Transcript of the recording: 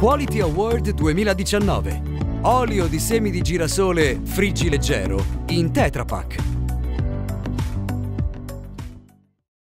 Quality Award 2019. Olio di semi di girasole friggileggero in Tetra Pak.